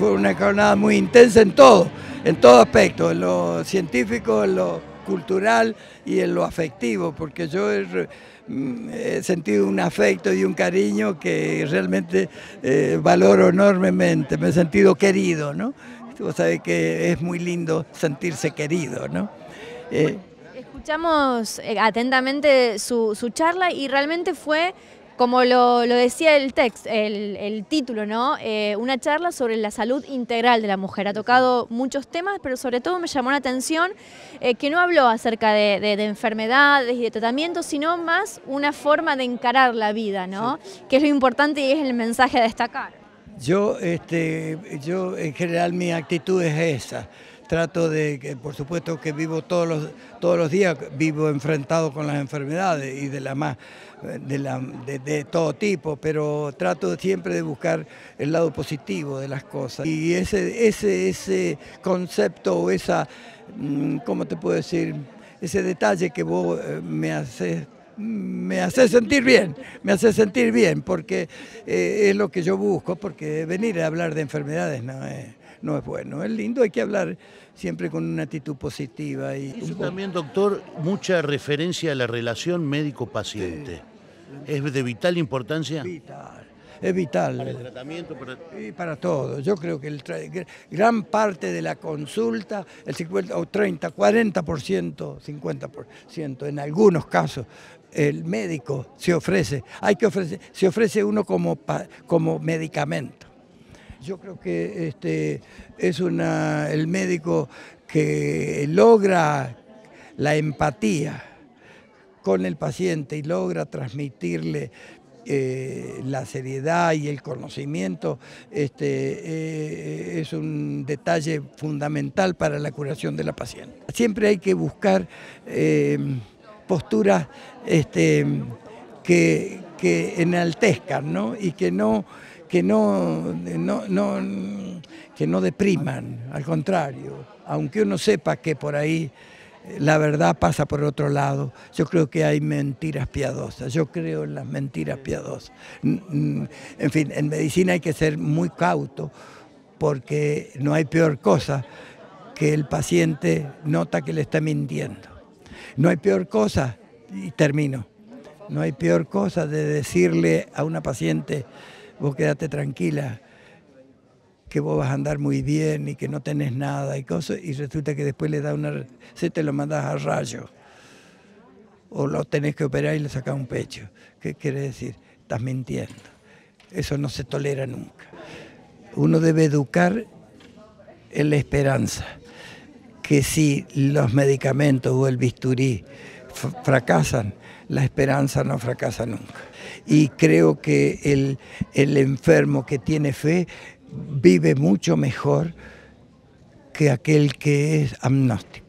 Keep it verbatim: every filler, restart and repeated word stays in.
fue una jornada muy intensa en todo, en todo aspecto, en lo científico, en lo cultural y en lo afectivo, porque yo he, he sentido un afecto y un cariño que realmente eh, valoro enormemente, me he sentido querido, ¿no? Vos sabés que es muy lindo sentirse querido, ¿no? Eh, Escuchamos eh, atentamente su, su charla y realmente fue, como lo, lo decía el text, el, el título, ¿no? Eh, una charla sobre la salud integral de la mujer. Ha tocado muchos temas, pero sobre todo me llamó la atención eh, que no habló acerca de, de, de enfermedades y de tratamientos, sino más una forma de encarar la vida, ¿no? Sí. Que es lo importante y es el mensaje a destacar. Yo, este, yo en general mi actitud es esa. Trato de que, por supuesto que vivo todos los, todos los días, vivo enfrentado con las enfermedades y de la más, de, la, de, de todo tipo, pero trato siempre de buscar el lado positivo de las cosas. Y ese, ese, ese concepto o esa, ¿cómo te puedo decir? Ese detalle que vos me haces me hace sentir bien, me hace sentir bien, porque eh, es lo que yo busco, porque venir a hablar de enfermedades no es, no es bueno, es lindo, hay que hablar siempre con una actitud positiva. Y Eso también, doctor, mucha referencia a la relación médico-paciente. Sí. ¿Es de vital importancia? Vital. Es vital. Para el tratamiento, para... Y para todo. Yo creo que el gran parte de la consulta, el cincuenta o treinta, cuarenta por ciento, cincuenta por ciento en algunos casos, el médico se ofrece, hay que ofrecer, se ofrece uno como, como medicamento. Yo creo que este, es una, el médico que logra la empatía con el paciente y logra transmitirle Eh, la seriedad y el conocimiento, este, eh, es un detalle fundamental para la curación de la paciente. Siempre hay que buscar eh, posturas este, que, que enaltezcan, ¿no? Y que no, que no, no, no, que no depriman, al contrario, aunque uno sepa que por ahí la verdad pasa por otro lado. Yo creo que hay mentiras piadosas, yo creo en las mentiras piadosas. En fin, en medicina hay que ser muy cauto porque no hay peor cosa que el paciente nota que le está mintiendo. No hay peor cosa, y termino, no hay peor cosa de decirle a una paciente, vos quédate tranquila, que vos vas a andar muy bien y que no tenés nada y cosas, y resulta que después le da una, se te lo mandas a rayo, o lo tenés que operar y le sacás un pecho. ¿Qué quiere decir? Estás mintiendo. Eso no se tolera nunca. Uno debe educar en la esperanza, que si los medicamentos o el bisturí fracasan, la esperanza no fracasa nunca. Y creo que el, el enfermo que tiene fe vive mucho mejor que aquel que es agnóstico.